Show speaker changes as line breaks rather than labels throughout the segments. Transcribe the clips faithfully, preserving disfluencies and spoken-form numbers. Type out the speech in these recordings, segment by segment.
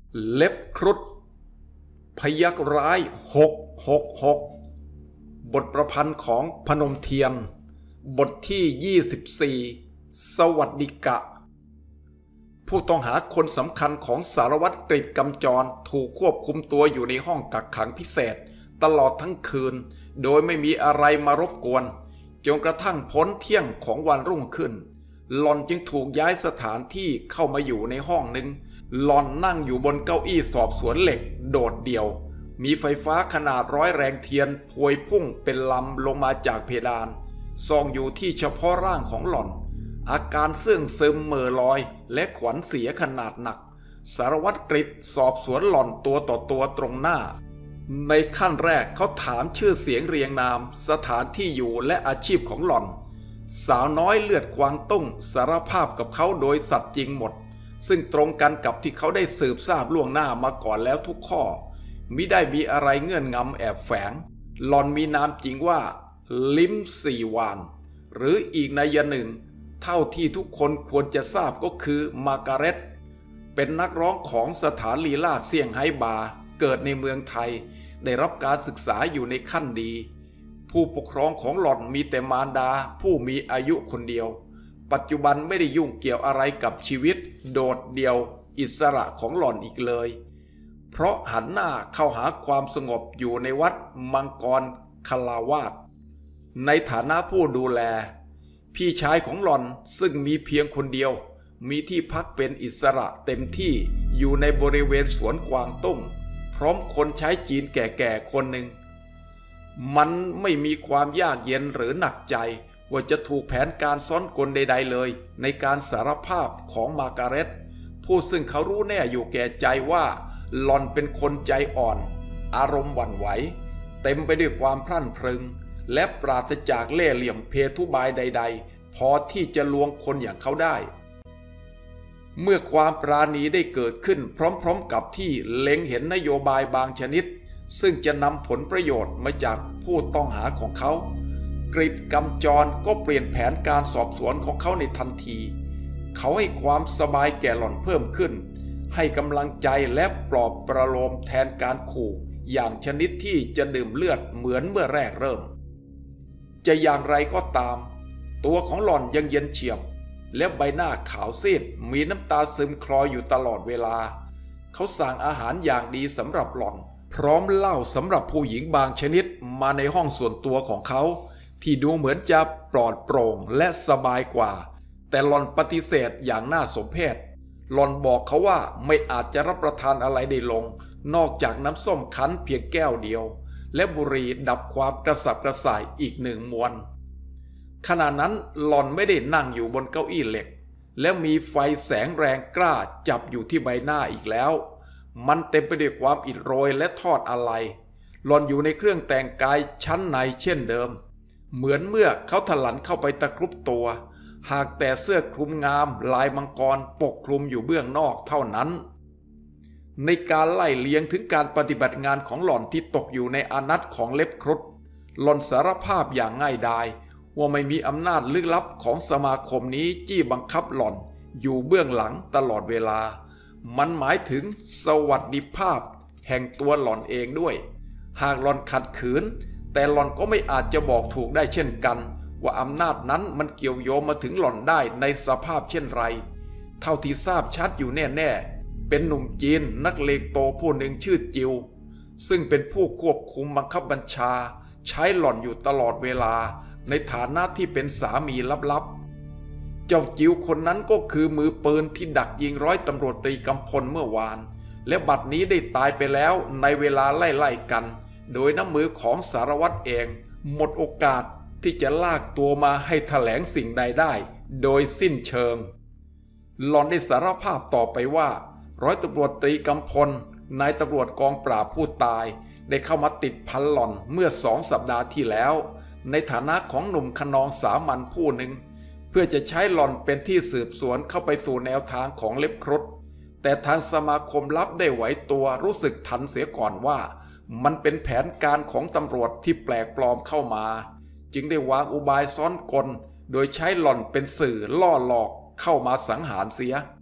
เล็บครุฑพยัคฆ์ร้ายหกหกหกบทประพันธ์ของพนมเทียนบทที่ยี่สิบสี่สวัสดิกะผู้ต้องหาคนสำคัญของสารวัตรกฤษกำจรถูกควบคุมตัวอยู่ในห้องกักขังพิเศษตลอดทั้งคืนโดยไม่มีอะไรมารบกวนจนกระทั่งพ้นเที่ยงของวันรุ่งขึ้นหล่อนจึงถูกย้ายสถานที่เข้ามาอยู่ในห้องหนึ่งหล่อนนั่งอยู่บนเก้าอี้สอบสวนเหล็กโดดเดี่ยวมีไฟฟ้าขนาดร้อยแรงเทียนพวยพุ่งเป็นลำลงมาจากเพดานส่องอยู่ที่เฉพาะร่างของหล่อนอาการเสื่องซึมเหม่อลอยและขวัญเสียขนาดหนักสารวัตรกฤษสอบสวนหล่อนตัวต่อตัวตรงหน้าในขั้นแรกเขาถามชื่อเสียงเรียงนามสถานที่อยู่และอาชีพของหล่อนสาวน้อยเลือดกวางตุ้งสารภาพกับเขาโดยสัตย์จริงหมดซึ่งตรงกันกับที่เขาได้สืบทราบล่วงหน้ามาก่อนแล้วทุกข้อมิได้มีอะไรเงื่อนงำแอบแฝงหล่อนมีนามจริงว่าลิมสี่วานหรืออีกนัยหนึ่งเท่าที่ทุกคนควรจะทราบก็คือมาร์กาเร็ตเป็นนักร้องของสถานลีลาศเซี่ยงไฮ้บาร์เกิดในเมืองไทยได้รับการศึกษาอยู่ในขั้นดีผู้ปกครองของหล่อนมีแต่มารดาผู้มีอายุคนเดียวปัจจุบันไม่ได้ยุ่งเกี่ยวอะไรกับชีวิตโดดเดี่ยวอิสระของหล่อนอีกเลยเพราะหันหน้าเข้าหาความสงบอยู่ในวัดมังกรคลาวาสในฐานะผู้ดูแลพี่ชายของหล่อนซึ่งมีเพียงคนเดียวมีที่พักเป็นอิสระเต็มที่อยู่ในบริเวณสวนกวางตุ้งพร้อมคนใช้จีนแก่ๆคนหนึ่งมันไม่มีความยากเย็นหรือหนักใจว่าจะถูกแผนการซ้อนกลใดๆเลยในการสารภาพของมาร์กาเร็ตผู้ซึ่งเขารู้แน่อยู่แก่ใจว่าหล่อนเป็นคนใจอ่อนอารมณ์หวั่นไหวเต็มไปด้วยความพรั่นพรึงและปราศจากเล่ห์เหลี่ยมเพทุบายใดๆพอที่จะลวงคนอย่างเขาได้เมื่อความปราณีได้เกิดขึ้นพร้อมๆกับที่เล็งเห็นนโยบายบางชนิดซึ่งจะนำผลประโยชน์มาจากผู้ต้องหาของเขากฤษกำจรก็เปลี่ยนแผนการสอบสวนของเขาในทันทีเขาให้ความสบายแก่หล่อนเพิ่มขึ้นให้กำลังใจและปลอบประโลมแทนการขู่อย่างชนิดที่จะดื่มเลือดเหมือนเมื่อแรกเริ่มจะอย่างไรก็ตามตัวของหล่อนยังเย็นเฉียบและใบหน้าขาวซีดมีน้ำตาซึมคลออยู่ตลอดเวลาเขาสั่งอาหารอย่างดีสำหรับหล่อนพร้อมเหล้าสำหรับผู้หญิงบางชนิดมาในห้องส่วนตัวของเขาที่ดูเหมือนจะปลอดโปร่งและสบายกว่าแต่หล่อนปฏิเสธอย่างน่าสมเพชหล่อนบอกเขาว่าไม่อาจจะรับประทานอะไรได้ลงนอกจากน้ำส้มคั้นเพียงแก้วเดียวและบุหรี่ดับความกระสับกระส่ายอีกหนึ่งมวนขณะนั้นหล่อนไม่ได้นั่งอยู่บนเก้าอี้เหล็กและมีไฟแสงแรงกล้าจับอยู่ที่ใบหน้าอีกแล้วมันเต็มไปด้วยความอิดโรยและทอดอาลัยหล่อนอยู่ในเครื่องแต่งกายชั้นในเช่นเดิมเหมือนเมื่อเขาถลันเข้าไปตะครุบตัวหากแต่เสื้อคลุมงามลายมังกรปกคลุมอยู่เบื้องนอกเท่านั้นในการไล่เลียงถึงการปฏิบัติงานของหล่อนที่ตกอยู่ในอานัตของเล็บครุฑหล่อนสารภาพอย่างง่ายดายว่าไม่มีอำนาจลึกลับของสมาคมนี้จี้บังคับหล่อนอยู่เบื้องหลังตลอดเวลามันหมายถึงสวัสดิภาพแห่งตัวหล่อนเองด้วยหากหล่อนขัดขืนแต่หล่อนก็ไม่อาจจะบอกถูกได้เช่นกันว่าอำนาจนั้นมันเกี่ยวโยงมาถึงหล่อนได้ในสภาพเช่นไรเท่าที่ทราบชัดอยู่แน่ๆเป็นหนุ่มจีนนักเลงโตผู้หนึ่งชื่อจิวซึ่งเป็นผู้ควบคุมบังคับบัญชาใช้หล่อนอยู่ตลอดเวลาในฐานะที่เป็นสามีลับๆเจ้าจิวคนนั้นก็คือมือปืนที่ดักยิงร้อยตำรวจตรีกำพลเมื่อวานและบัดนี้ได้ตายไปแล้วในเวลาไล่ๆกันโดยน้ำมือของสารวัตรเองหมดโอกาสที่จะลากตัวมาให้แถลงสิ่งใดได้โดยสิ้นเชิงหล่อนได้สารภาพต่อไปว่าร้อยตำรวจตรีกำพลนายตำรวจกองปราบผู้ตายได้เข้ามาติดพันหล่อนเมื่อสองสัปดาห์ที่แล้วในฐานะของหนุ่มขนองสามัญผู้หนึ่งเพื่อจะใช้หล่อนเป็นที่สืบสวนเข้าไปสู่แนวทางของเล็บครุฑแต่ทางสมาคมลับได้ไหวตัวรู้สึกทันเสียก่อนว่ามันเป็นแผนการของตำรวจที่แปลกปลอมเข้ามาจึงได้วางอุบายซ้อนกลโดยใช้หล่อนเป็นสื่อล่อหลอกเข้ามาสังหารเสีย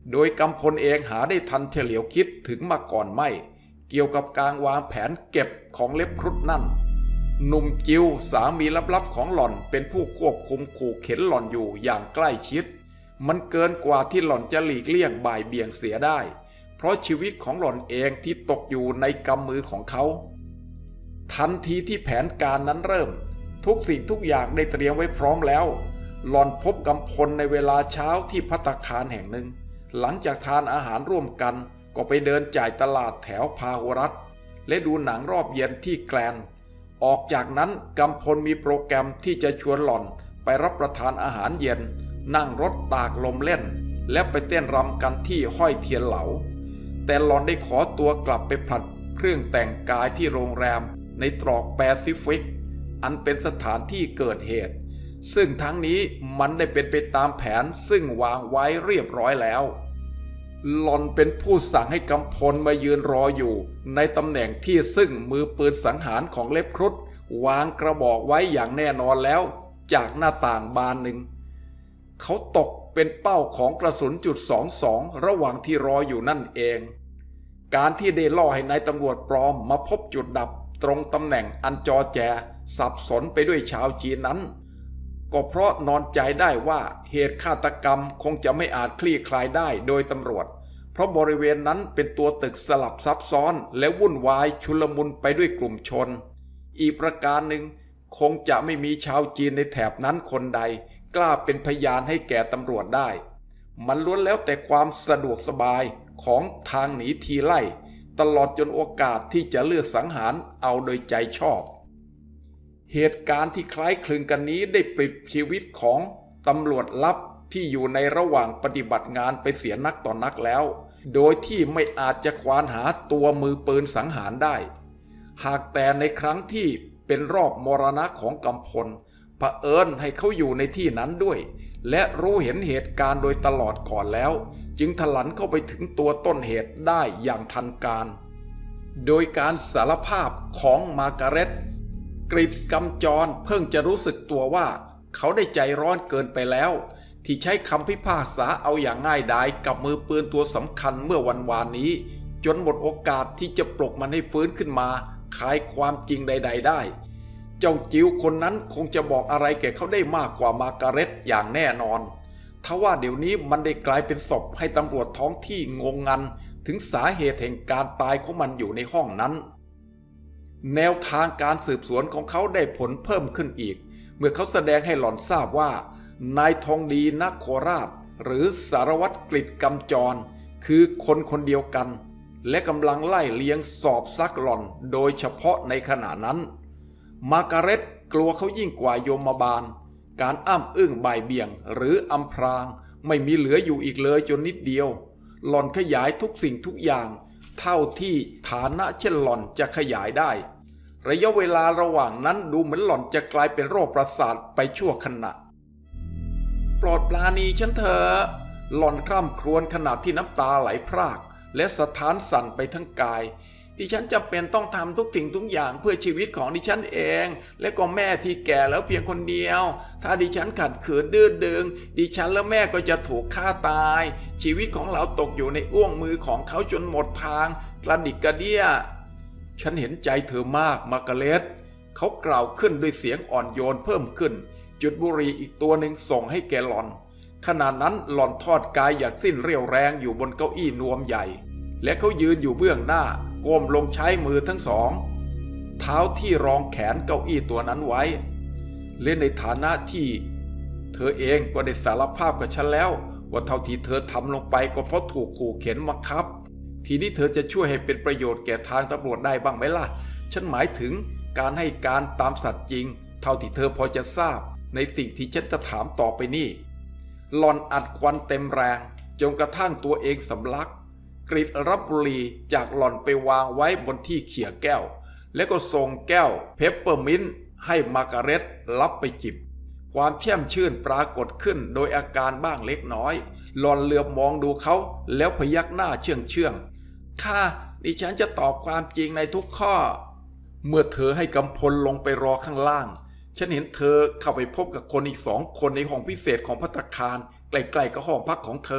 โดยกำพลเองหาได้ทันเฉลียวคิดถึงมาก่อนไม่เกี่ยวกับการวางแผนเก็บของเล็บครุฑนั่นหนุ่มจิวสามีลับๆของหล่อนเป็นผู้ควบคุมขู่เข็นหล่อนอยู่อย่างใกล้ชิดมันเกินกว่าที่หล่อนจะหลีกเลี่ยงบ่ายเบี่ยงเสียได้เพราะชีวิตของหล่อนเองที่ตกอยู่ในกำมือของเขาทันทีที่แผนการนั้นเริ่มทุกสิ่งทุกอย่างได้เตรียมไว้พร้อมแล้วหล่อนพบกำพลในเวลาเช้าที่ภัตตาคารแห่งหนึ่งหลังจากทานอาหารร่วมกันก็ไปเดินจ่ายตลาดแถวพาหุรัตน์และดูหนังรอบเย็นที่แกลนออกจากนั้นกำพลมีโปรแกรมที่จะชวนหล่อนไปรับประทานอาหารเย็นนั่งรถตากลมเล่นและไปเต้นรำกันที่ห้อยเทียนเหลาแต่หล่อนได้ขอตัวกลับไปผลัดเครื่องแต่งกายที่โรงแรมในตรอกแปซิฟิกอันเป็นสถานที่เกิดเหตุซึ่งทั้งนี้มันได้เป็นไปตามแผนซึ่งวางไว้เรียบร้อยแล้วหล่อนเป็นผู้สั่งให้กำพลมายืนรออยู่ในตำแหน่งที่ซึ่งมือปืนสังหารของเล็บครุฑวางกระบอกไว้อย่างแน่นอนแล้วจากหน้าต่างบานหนึ่งเขาตกเป็นเป้าของกระสุนจุดสองสองระหว่างที่รออยู่นั่นเองการที่ได้ล่อให้นายตำรวจปลอมมาพบจุดดับตรงตำแหน่งอันจอแจสับสนไปด้วยชาวจีนนั้นก็เพราะนอนใจได้ว่าเหตุฆาตกรรมคงจะไม่อาจคลี่คลายได้โดยตำรวจเพราะบริเวณนั้นเป็นตัวตึกสลับซับซ้อนและวุ่นวายชุลมุนไปด้วยกลุ่มชนอีกประการหนึ่งคงจะไม่มีชาวจีนในแถบนั้นคนใดกล้าเป็นพยานให้แก่ตำรวจได้มันล้วนแล้วแต่ความสะดวกสบายของทางหนีทีไล่ตลอดจนโอกาสที่จะเลือกสังหารเอาโดยใจชอบเหตุการณ์ที่คล้ายคลึงกันนี้ได้ปลิดชีวิตของตำรวจลับที่อยู่ในระหว่างปฏิบัติงานไปเสียนักต่อนนักแล้วโดยที่ไม่อาจจะควานหาตัวมือปืนสังหารได้หากแต่ในครั้งที่เป็นรอบมรณะของกำพลเผอิญให้เขาอยู่ในที่นั้นด้วยและรู้เห็นเหตุการณ์โดยตลอดก่อนแล้วจึงถลันเข้าไปถึงตัวต้นเหตุได้อย่างทันการโดยการสารภาพของมาร์กาเร็ตกฤษกำจรเพิ่งจะรู้สึกตัวว่าเขาได้ใจร้อนเกินไปแล้วที่ใช้คำพิพากษาเอาอย่างง่ายดายกับมือปืนตัวสำคัญเมื่อวันวานนี้จนหมดโอกาสที่จะปลุกมันให้ฟื้นขึ้นมาคายความจริงใดๆได้เจ้าจิ๋วคนนั้นคงจะบอกอะไรแก่เขาได้มากกว่ามาร์กาเร็ตอย่างแน่นอนทว่าเดี๋ยวนี้มันได้กลายเป็นศพให้ตำรวจท้องที่งงงันถึงสาเหตุแห่งการตายของมันอยู่ในห้องนั้นแนวทางการสืบสวนของเขาได้ผลเพิ่มขึ้นอีกเมื่อเขาแสดงให้หล่อนทราบว่านายทองดีนครราชหรือสารวัตรกฤษกำจรคือคนคนเดียวกันและกำลังไล่เลี้ยงสอบซักหล่อนโดยเฉพาะในขณะนั้นมาร์กาเร็ตกลัวเขายิ่งกว่าโยมบาลการอ้ำอึ้งบ่ายเบี่ยงหรืออำพรางไม่มีเหลืออยู่อีกเลยจนนิดเดียวหล่อนขยายทุกสิ่งทุกอย่างเท่าที่ฐานะเช่นหล่อนจะขยายได้ระยะเวลาระหว่างนั้นดูเหมือนหล่อนจะกลายเป็นโรคประสาทไปชั่วขณะโปรดปราณีฉันเถอะหล่อนคร่ำครวญขณะที่น้ำตาไหลพรากและสะท้านสั่นไปทั้งกายดิฉันจำเป็นต้องทำทุกสิ่งทุกอย่างเพื่อชีวิตของดิฉันเองและก็แม่ที่แก่แล้วเพียงคนเดียวถ้าดิฉันขัดขืนดื้อดึงดิฉันและแม่ก็จะถูกฆ่าตายชีวิตของเราตกอยู่ในอ้วงมือของเขาจนหมดทางกระดิกกระเดี้ยฉันเห็นใจเธอมากมาร์กาเร็ตเขากล่าวขึ้นด้วยเสียงอ่อนโยนเพิ่มขึ้นจุดบุหรี่อีกตัวหนึ่งส่งให้แกหล่อนขณะนั้นหล่อนทอดกายอย่างสิ้นเรี่ยวแรงอยู่บนเก้าอี้นวมใหญ่และเขายืนอยู่เบื้องหน้าก้มลงใช้มือทั้งสองเท้าที่รองแขนเก้าอี้ตัวนั้นไว้และในฐานะที่เธอเองก็ได้สารภาพกับฉันแล้วว่าเท่าที่เธอทำลงไปก็เพราะถูกขู่เข็นบังคับทีนี้เธอจะช่วยให้เป็นประโยชน์แก่ทางตำรวจได้บ้างไหมล่ะฉันหมายถึงการให้การตามสัตย์จริงเท่าที่เธอพอจะทราบในสิ่งที่ฉันจะถามต่อไปนี่หล่อนอัดควันเต็มแรงจนกระทั่งตัวเองสำลักกฤษรับบุหรี่จากหล่อนไปวางไว้บนที่เขี่ยแก้วแล้วก็ส่งแก้วเพปเปอร์มินต์ให้มาร์กาเร็ตรับไปจิบความแช่มชื่นปรากฏขึ้นโดยอาการบ้างเล็กน้อยหล่อนเหลือบมองดูเขาแล้วพยักหน้าเชื่องเชื่องค่ะดิฉันจะตอบความจริงในทุกข้อเมื่อเธอให้กำพลลงไปรอข้างล่างฉันเห็นเธอเข้าไปพบกับคนอีกสองคนในห้องพิเศษของภัตตาคารใกล้ๆกับห้องพักของเธอ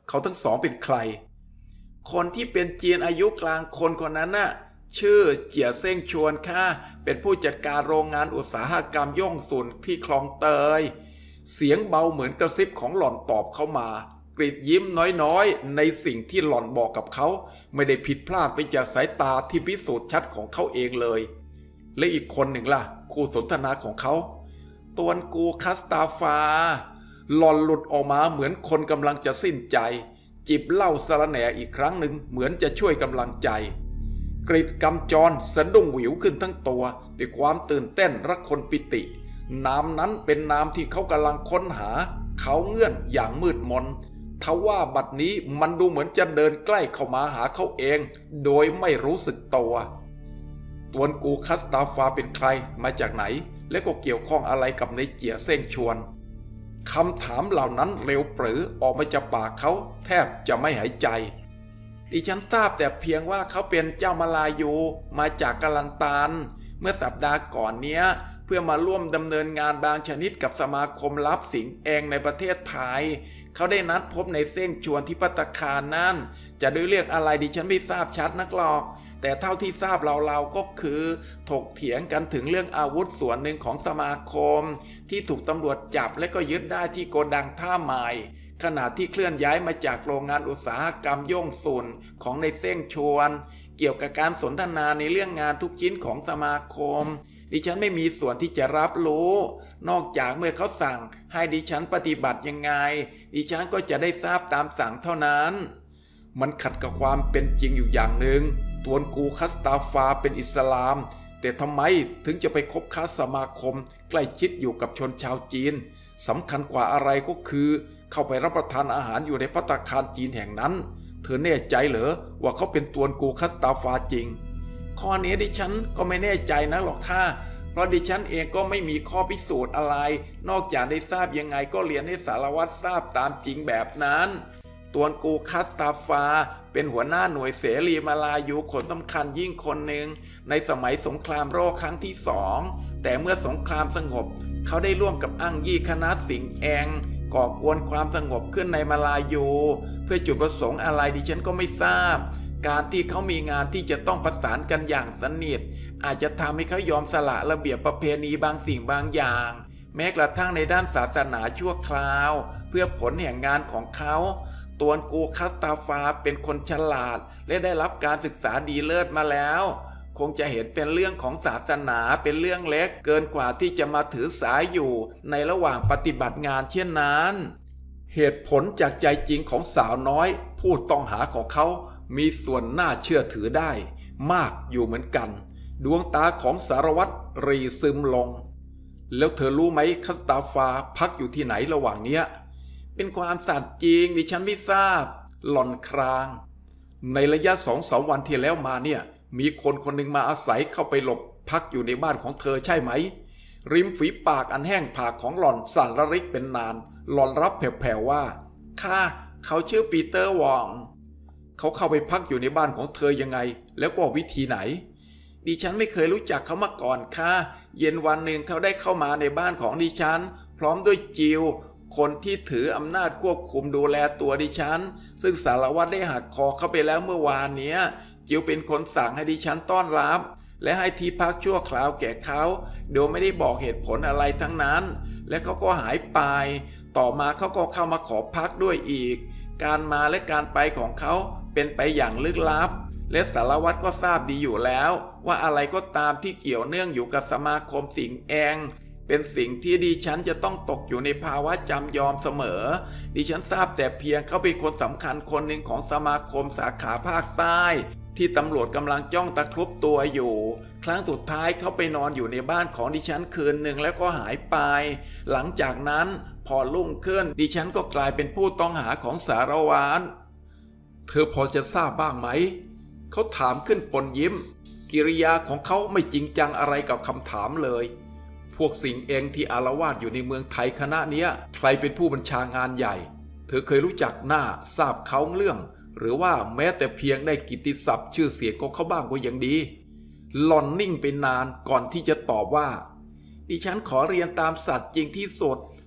เขาทั้งสองเป็นใครคนที่เป็นเจียนอายุกลางคนคนนั้นน่ะชื่อเจี๋ยเซ้งชวนค่ะเป็นผู้จัดการโรงงานอุตสาหกรรมย่งซุนที่คลองเตยเสียงเบาเหมือนกระซิบของหล่อนตอบเข้ามากรีดยิ้มน้อยๆในสิ่งที่หล่อนบอกกับเขาไม่ได้ผิดพลาดไปจากสายตาที่พิสูจน์ชัดของเขาเองเลยและอีกคนหนึ่งล่ะคู่สนทนาของเขาตวนกูคัสตาฟาหล่อนหลุดออกมาเหมือนคนกำลังจะสิ้นใจจิบเหล้าสะระแหน่อีกครั้งหนึ่งเหมือนจะช่วยกำลังใจกรีดกำจรสะดุ้งหวิวขึ้นทั้งตัวด้วยความตื่นเต้นรักคนปิตินามนั้นเป็นนามที่เขากำลังค้นหาเขาเงื่อนอย่างมืดมนทว่าบัดนี้มันดูเหมือนจะเดินใกล้เข้ามาหาเขาเองโดยไม่รู้สึกตัวตวนกูคัสตาฟาเป็นใครมาจากไหนและก็เกี่ยวข้องอะไรกับในเจี๋ยเซ้งชวนคำถามเหล่านั้นเร็วปรือออกมาจากปากเขาแทบจะไม่หายใจดิฉันทราบแต่เพียงว่าเขาเป็นเจ้ามาลายูมาจากกาลันตันเมื่อสัปดาห์ก่อนเนี้ยเพื่อมาร่วมดำเนินงานบางชนิดกับสมาคมลับสิงเองในประเทศไทยเขาได้นัดพบในเซ้งชวนที่ภัตตาคารนั่นจะด้วยเรียกอะไรดิฉันไม่ทราบชัดนักหรอกแต่เท่าที่ทราบเราๆก็คือถกเถียงกันถึงเรื่องอาวุธส่วนหนึ่งของสมาคมที่ถูกตำรวจจับและก็ยึดได้ที่โกดังท่าใหม่ขณะที่เคลื่อนย้ายมาจากโรงงานอุตสาหกรรมย่งซุนของในเซ้งชวนเกี่ยวกับการสนทนาในเรื่องงานทุกชิ้นของสมาคมดิฉันไม่มีส่วนที่จะรับรู้นอกจากเมื่อเขาสั่งให้ดิฉันปฏิบัติยังไงดิฉันก็จะได้ทราบตามสั่งเท่านั้นมันขัดกับความเป็นจริงอยู่อย่างหนึ่งตวนกูคัสตาฟาเป็นอิสลามแต่ทำไมถึงจะไปคบค้าสมาคมใกล้ชิดอยู่กับชนชาวจีนสำคัญกว่าอะไรก็คือเข้าไปรับประทานอาหารอยู่ในภัตตาคารจีนแห่งนั้นเธอแน่ใจเหรอว่าเขาเป็นตวนกูคัสตาฟาจริงข้อนี้ดิฉันก็ไม่แน่ใจนะหรอกค่ะเพราะดิฉันเองก็ไม่มีข้อพิสูจน์อะไรนอกจากได้ทราบยังไงก็เรียนให้สารวัตรทราบตามจริงแบบนั้นตวนกูคัสตาฟาเป็นหัวหน้าหน่วยเสรีมาลายูคนสำคัญยิ่งคนหนึ่งในสมัยสงครามโลกครั้งที่สองแต่เมื่อสงครามสงบเขาได้ร่วมกับอั้งยี่คณะสิงแองก่อกวนความสงบขึ้นในมาลายูเพื่อจุดประสงค์อะไรดิฉันก็ไม่ทราบการที่เขามีงานที่จะต้องประสานกันอย่างสนิทอาจจะทำให้เขายอมสละระเบียบประเพณีบางสิ่งบางอย่างแม้กระทั่งในด้านศาสนาชั่วคราวเพื่อผลแห่งงานของเขาตวนกูคัสตาฟาเป็นคนฉลาดและได้รับการศึกษาดีเลิศมาแล้วคงจะเห็นเป็นเรื่องของศาสนาเป็นเรื่องเล็กเกินกว่าที่จะมาถือสายอยู่ในระหว่างปฏิบัติงานเช่นนั้นเหตุผลจากใจจริงของสาวน้อยผู้ต้องหาของเขามีส่วนน่าเชื่อถือได้มากอยู่เหมือนกันดวงตาของสารวัตรรีซึมลงแล้วเธอรู้ไหมคัสตาฟาพักอยู่ที่ไหนระหว่างเนี้ยเป็นความสัตย์จริงดิฉันไม่ทราบหล่อนครางในระยะสองสามวันที่แล้วมาเนี่ยมีคนคนหนึ่งมาอาศัยเข้าไปหลบพักอยู่ในบ้านของเธอใช่ไหมริมฝีปากอันแห้งผากของหล่อนสั่นระริกเป็นนานหล่อนรับแผ่วๆว่าค่ะเขาชื่อปีเตอร์วองเขาเข้าไปพักอยู่ในบ้านของเธอยังไงแล้วก็วิธีไหนดิฉันไม่เคยรู้จักเขามาก่อนค่ะเย็นวันหนึ่งเขาได้เข้ามาในบ้านของดิฉันพร้อมด้วยจิวคนที่ถืออำนาจควบคุมดูแลตัวดิฉันซึ่งสารวัตรได้หักคอเขาไปแล้วเมื่อวานนี้จิวเป็นคนสั่งให้ดิฉันต้อนรับและให้ที่พักชั่วคราวแก่เขาโดยไม่ได้บอกเหตุผลอะไรทั้งนั้นและเขาก็หายไปต่อมาเขาก็เข้ามาขอพักด้วยอีกการมาและการไปของเขาเป็นไปอย่างลึกลับและสารวัตรก็ทราบดีอยู่แล้วว่าอะไรก็ตามที่เกี่ยวเนื่องอยู่กับสมาคมสิงแองเป็นสิ่งที่ดิฉันจะต้องตกอยู่ในภาวะจำยอมเสมอดิฉันทราบแต่เพียงเขาเป็นคนสำคัญคนหนึ่งของสมาคมสาขาภาคใต้ที่ตำรวจกำลังจ้องตะครุบตัวอยู่ครั้งสุดท้ายเขาไปนอนอยู่ในบ้านของดิฉันคืนหนึ่งแล้วก็หายไปหลังจากนั้นพอรุ่งขึ้นดิฉันก็กลายเป็นผู้ต้องหาของสารวัตรเธอพอจะทราบบ้างไหมเขาถามขึ้นปนยิ้มกิริยาของเขาไม่จริงจังอะไรกับคำถามเลยพวกสิงเองที่อาละวาดอยู่ในเมืองไทยคณะเนี้ยใครเป็นผู้บัญชางานใหญ่เธอเคยรู้จักหน้าทราบเขาเรื่องหรือว่าแม้แต่เพียงได้กิตติศัพท์ชื่อเสียงของเขาบ้างก็ยังดีหล่อนนิ่งไปนานก่อนที่จะตอบว่าดิฉันขอเรียนตามสัตย์จริงที่สุด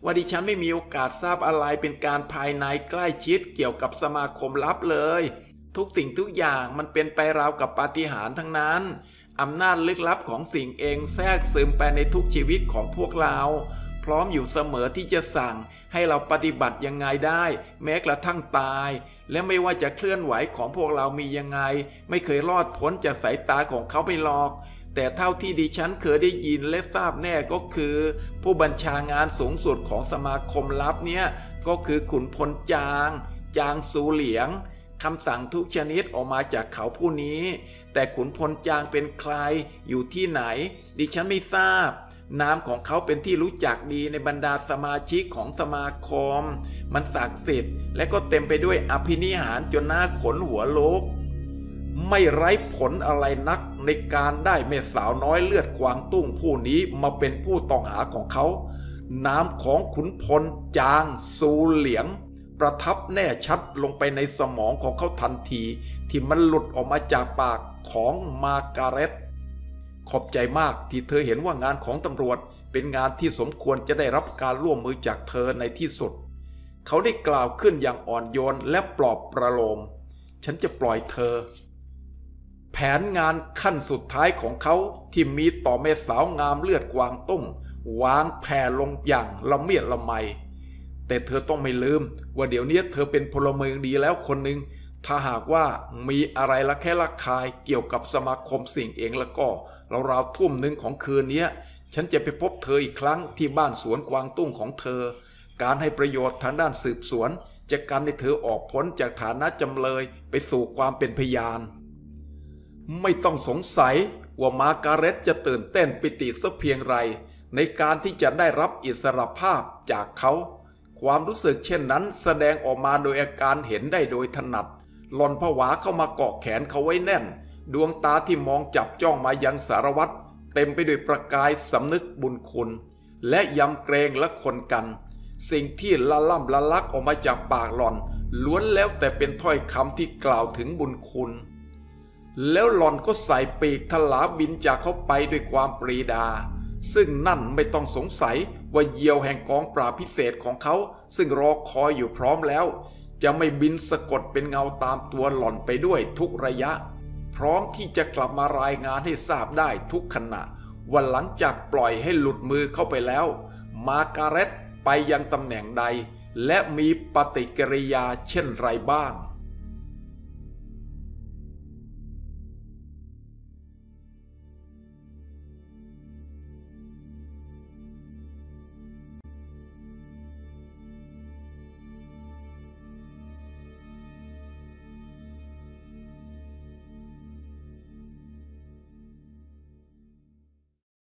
ว่าดิฉันไม่มีโอกาสทราบอะไรเป็นการภายในใกล้ชิดเกี่ยวกับสมาคมลับเลยทุกสิ่งทุกอย่างมันเป็นไปราวกับปาฏิหาริย์ทั้งนั้นอำนาจลึกลับของสิ่งเองแทรกซึมไปในทุกชีวิตของพวกเราพร้อมอยู่เสมอที่จะสั่งให้เราปฏิบัติยังไงได้แม้กระทั่งตายและไม่ว่าจะเคลื่อนไหวของพวกเรามียังไงไม่เคยรอดพ้นจากสายตาของเขาไปหรอกแต่เท่าที่ดิฉันเคยได้ยินและทราบแน่ก็คือผู้บัญชางานสูงสุดของสมาคมลับเนี้ยก็คือขุนพลจางจางซูเหลียงคำสั่งทุกชนิดออกมาจากเขาผู้นี้แต่ขุนพลจางเป็นใครอยู่ที่ไหนดิฉันไม่ทราบนามของเขาเป็นที่รู้จักดีในบรรดาสมาชิกของสมาคมมันศักดิ์สิทธิ์และก็เต็มไปด้วยอภินิหารจนน่าขนหัวลุกไม่ไร้ผลอะไรนักในการได้แม่สาวน้อยเลือดกวางตุ้งผู้นี้มาเป็นผู้ต้องหาของเขานามของขุนพลจางซูเหลียงประทับแน่ชัดลงไปในสมองของเขาทันทีที่มันหลุดออกมาจากปากของมาร์การเร็ตขอบใจมากที่เธอเห็นว่างานของตำรวจเป็นงานที่สมควรจะได้รับการร่วมมือจากเธอในที่สุดเขาได้กล่าวขึ้นอย่างอ่อนโยนและปลอบประโลมฉันจะปล่อยเธอแผนงานขั้นสุดท้ายของเขาที่มีต่อแม่สาวงามเลือดกวางตุ้งวางแผ่ลงอย่างละเมียดละไมแต่เธอต้องไม่ลืมว่าเดี๋ยวนี้เธอเป็นพลเมืองดีแล้วคนหนึ่งถ้าหากว่ามีอะไรละแค่ละคายเกี่ยวกับสมาคมสิ่งเองแล้วก็ราวๆทุ่มหนึ่งของคืนนี้ฉันจะไปพบเธออีกครั้งที่บ้านสวนกวางตุ้งของเธอการให้ประโยชน์ทางด้านสืบสวนจะกันให้เธอออกพ้นจากฐานะจำเลยไปสู่ความเป็นพยานไม่ต้องสงสัยว่ามาร์การเร็ตจะตื่นเต้นปิติสักเพียงไรในการที่จะได้รับอิสรภาพจากเขาความรู้สึกเช่นนั้นแสดงออกมาโดยอาการเห็นได้โดยถนัดหล่อนผวาเข้ามาเกาะแขนเขาไว้แน่นดวงตาที่มองจับจ้องมายังสารวัตรเต็มไปด้วยประกายสำนึกบุญคุณและยำเกรงและคนกันสิ่งที่ละล่ำละลักออกมาจากปากหล่อนล้วนแล้วแต่เป็นถ้อยคำที่กล่าวถึงบุญคุณแล้วหล่อนก็ใส่ปีกทลาบินจากเขาไปด้วยความปรีดาซึ่งนั่นไม่ต้องสงสัยว่าเหยี่ยวแห่งกองปราบพิเศษของเขาซึ่งรอคอยอยู่พร้อมแล้วจะไม่บินสะกดเป็นเงาตามตัวหล่อนไปด้วยทุกระยะพร้อมที่จะกลับมารายงานให้ทราบได้ทุกขณะว่าหลังจากปล่อยให้หลุดมือเข้าไปแล้วมาร์การเร็ตไปยังตำแหน่งใดและมีปฏิกิริยาเช่นไรบ้าง